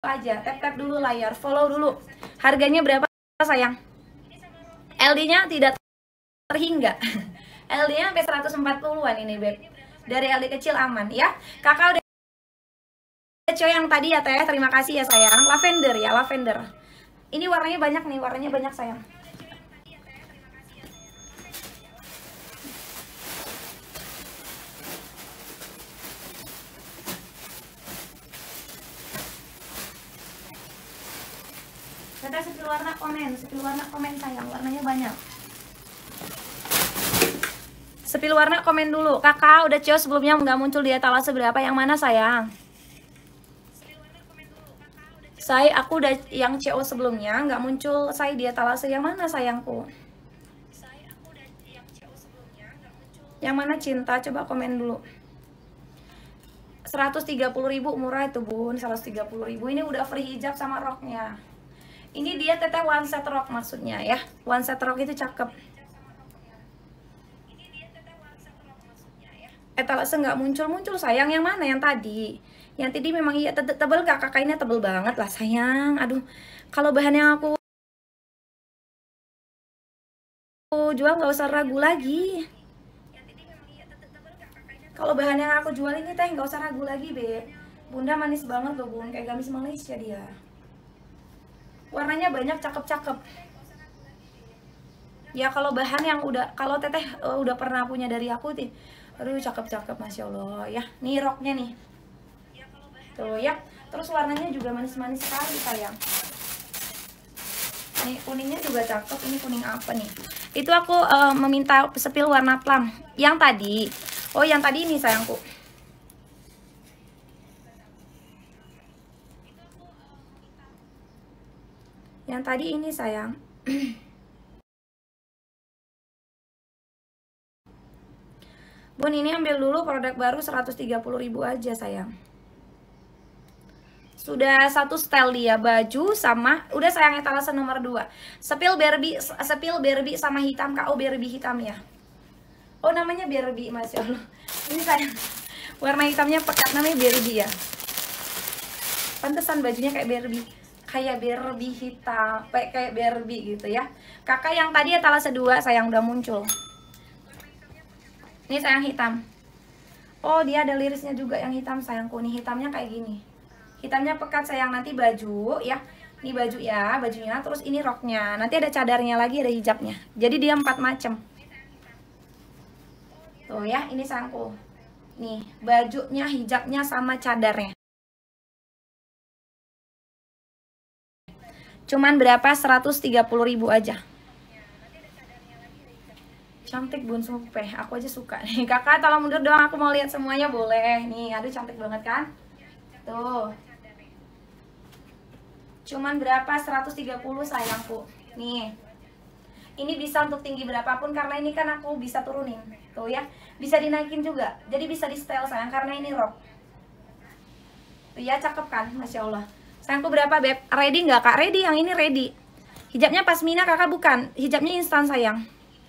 apa aja. Tap dulu layar, follow dulu. Harganya berapa sayang? LD-nya tidak terhingga. LD-nya sampai 140-an ini, Beb. Dari LD kecil aman ya. Kakak udah coy yang tadi ya, Teh. Terima kasih ya, sayang. Lavender ya, lavender. Ini warnanya banyak nih, warnanya banyak, sayang. Kita sepil warna komen sayang, warnanya banyak. Sepil warna komen dulu. Kakak udah CO sebelumnya nggak muncul di etalase berapa? Yang mana sayang? Aku udah yang CO sebelumnya nggak muncul saya di etalase. Yang mana sayangku? Yang mana cinta? Coba komen dulu. 130.000 murah itu bun, 130.000. Ini udah free hijab sama roknya. Ini dia teteh one set rok maksudnya ya. One set rok itu cakep. Etalase nggak muncul sayang. Yang mana? Yang tadi. Yang tadi memang iya tebel gak? Kakak ini tebel banget lah sayang. Aduh, kalau bahan yang aku jual nggak usah ragu lagi. Kalau bahan yang aku jual ini teh nggak usah ragu lagi, Be. Bunda manis banget loh, Bun. Kayak gamis Malaysia dia. Warnanya banyak, cakep-cakep. Ya kalau bahan yang kalau teteh udah pernah punya dari aku sih, aduh cakep-cakep, masya Allah ya. Nih roknya nih, tuh ya. Terus warnanya juga manis-manis sekali sayang. Nih kuningnya juga cakep. Ini kuning apa nih? Itu aku meminta sepil warna plum. Yang tadi, oh yang tadi ini sayangku. Yang tadi ini sayang. Bun, ini ambil dulu produk baru 130.000 aja sayang. Sudah satu style dia, baju sama udah sayang etalase nomor 2. Sepil Barbie sama hitam, KO Barbie hitam ya. Oh namanya Barbie, masya Allah. Ini sayang. Warna hitamnya pekat, namanya Barbie ya. Pantesan bajunya kayak Barbie. Kayak Barbie hitam, kayak Barbie gitu ya. Kakak yang tadi etalase 2 sayang udah muncul. Ini sayang hitam. Oh dia ada lirisnya juga yang hitam sayangku. Nih hitamnya kayak gini. Hitamnya pekat sayang, nanti baju ya. Ini baju ya, bajunya. Terus ini roknya. Nanti ada cadarnya lagi, ada hijabnya. Jadi dia 4 macam. Tuh ya, ini sayangku. Nih bajunya, hijabnya sama cadarnya. Cuman berapa? 130.000 aja. Cantik bun, sumpah. Aku aja suka nih. Kakak tolong mundur doang, aku mau lihat semuanya boleh. Nih, aduh cantik banget kan? Tuh. Cuman berapa? 130 sayangku. Nih. Ini bisa untuk tinggi berapapun karena ini kan aku bisa turunin. Tuh ya. Bisa dinaikin juga. Jadi bisa di style sayang karena ini rok. Tuh ya, cakep kan? Masya Allah. Sayangku berapa, Beb? Ready nggak, Kak? Ready, yang ini ready. Hijabnya pasmina, Kakak bukan. Hijabnya instan, sayang.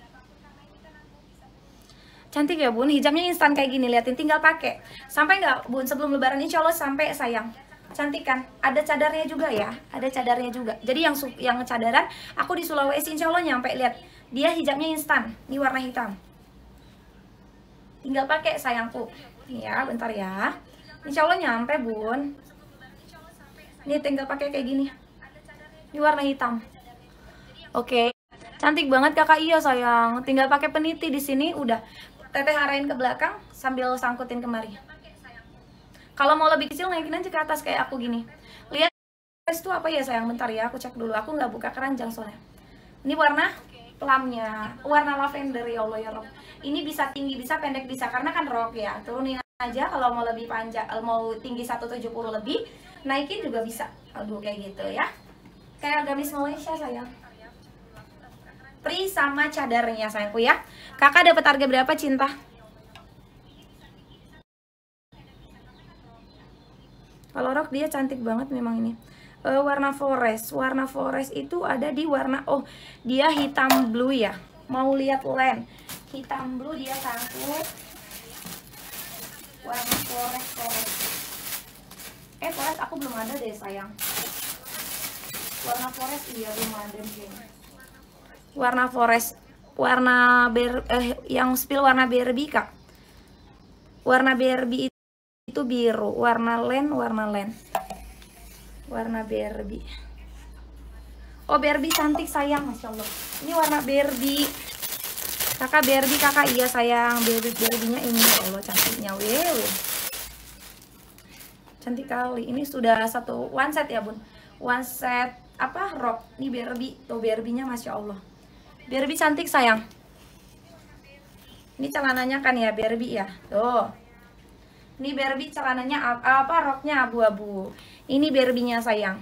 Cantik ya, Bun. Hijabnya instan kayak gini, liatin. Tinggal pakai. Sampai nggak, Bun? Sebelum lebaran, insya Allah sampai, sayang. Cantik kan? Ada cadarnya juga ya. Ada cadarnya juga. Jadi yang cadaran, aku di Sulawesi, insya Allah nyampe. Lihat, dia hijabnya instan. Ini warna hitam. Tinggal pakai, sayangku. Ya, bentar ya. Insya Allah nyampe, Bun. Ini tinggal pakai kayak gini. Ini warna hitam. Oke. Cantik banget kakak, iya sayang. Tinggal pakai peniti di sini udah. Teteh arahin ke belakang sambil sangkutin kemari. Kalau mau lebih kecil naikin aja ke atas kayak aku gini. Lihat itu apa ya sayang, bentar ya aku cek dulu. Aku nggak buka keranjang soalnya. Ini warna plumnya, warna lavender ya Allah ya Rob. Ini bisa tinggi, bisa pendek, bisa karena kan rok ya. Turunin aja kalau mau lebih panjang, mau tinggi 170 lebih, naikin juga bisa. Aduh kayak gitu ya. Kayak gamis Malaysia sayang. Free sama cadarnya sayangku ya. Kakak dapat harga berapa cinta? Kalau rok dia cantik banget memang ini. Warna forest. Warna forest itu ada di warna, oh dia hitam blue ya. Mau lihat len. Hitam blue dia sangkut. Warna forest. Forest aku belum ada deh sayang. Warna forest iya belum ada kayaknya. Warna forest, warna yang spill warna Barbie kak. Warna Barbie itu biru, warna len. Warna Barbie. Oh Barbie cantik sayang, masya Allah. Ini warna Barbie. Kakak Barbie kakak iya sayang. Barbie-nya ini ya Allah cantiknya wew. Cantik kali. Ini sudah one set ya bun. One set apa rok. Ini Barbie. Tuh Barbie-nya masya Allah. Barbie cantik sayang. Ini celananya kan ya Barbie ya. Tuh. Ini Barbie celananya apa roknya abu-abu. Ini Barbie-nya sayang.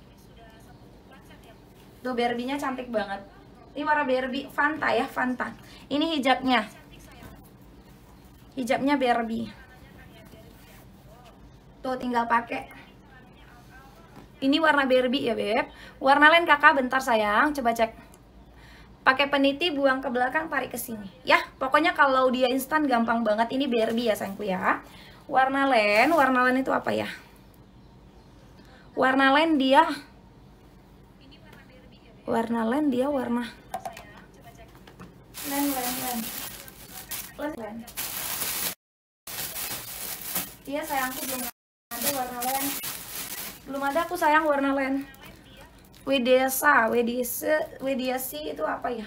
Tuh Barbie-nya cantik banget. Ini warna Barbie Fanta ya, Fanta. Ini hijabnya. Hijabnya Barbie. Tuh tinggal pakai. Ini warna Barbie ya, Beb. Warna lain kakak bentar sayang, coba cek. Pakai peniti, buang ke belakang, tarik ke sini. Ya, pokoknya kalau dia instan gampang banget. Ini Barbie ya sayangku ya. Warna lain itu apa ya? Warna lain dia warna len iya sayangku belum ada warna len, belum ada aku sayang warna len. Wediasi itu apa ya?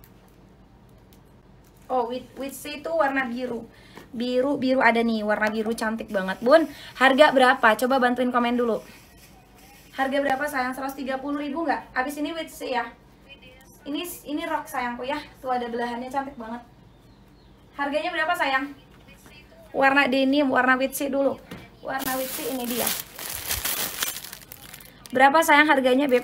Oh Witsi itu warna biru ada nih, warna biru cantik banget bun. Harga berapa? Coba bantuin komen dulu. Harga berapa sayang? 130.000 nggak? Abis ini Witsi ya. Ini rok sayangku ya. Tuh ada belahannya cantik banget. Harganya berapa sayang? Warna denim, warna Witsi dulu. Warna Witsi ini dia. Berapa sayang harganya, Beb?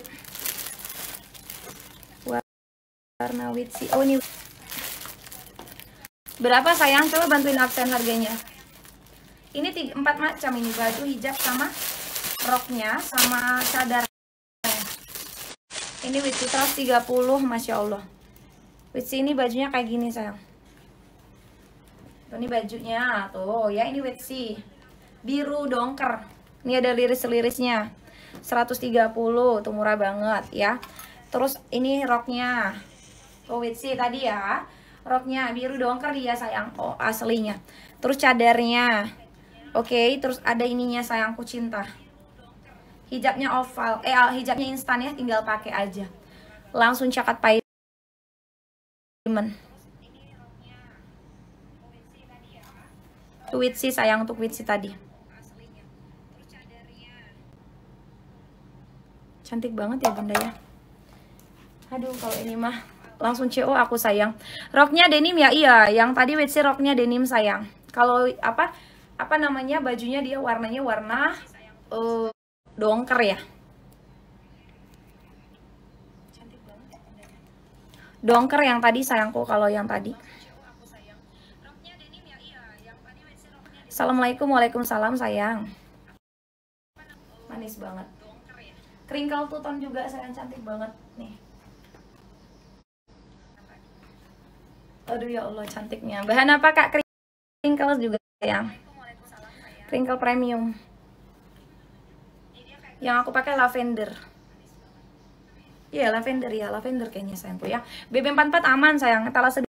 Warna Witsi. Oh, ini. Berapa sayang? Coba bantuin absen harganya. Ini 4 macam ini, baju, hijab sama roknya sama cadar. Ini Witsi 130, masya Allah. Witsi ini bajunya kayak gini sayang. Tuh, ini bajunya tuh ya, ini Witsi biru dongker. Ini ada liris-lirisnya 130, tuh murah banget ya. Terus ini roknya tuh Witsi tadi ya, roknya biru dongker dia sayang. Oh aslinya. Terus cadarnya oke, terus ada ininya sayangku cinta. Hijabnya oval, hijabnya instan ya, tinggal pakai aja. Langsung cakat payment. Witsi sayang, untuk Witsi tadi. Cantik banget ya bunda ya. Aduh kalau ini mah langsung CO aku sayang. Roknya denim ya, iya. Yang tadi Witsi roknya denim sayang. Kalau apa namanya bajunya dia warnanya warna dongker ya. Cantik banget. Dongker yang tadi sayangku, kalau yang tadi. Assalamualaikum, waalaikumsalam sayang. Manis banget. Crinkle tuton juga sayang, cantik banget nih. Aduh ya Allah cantiknya. Bahan apa kak? Crinkle juga sayang. Crinkle premium. Yang aku pakai lavender. Iya lavender ya, lavender kayaknya sayangku ya. BB44 aman sayang. Etalase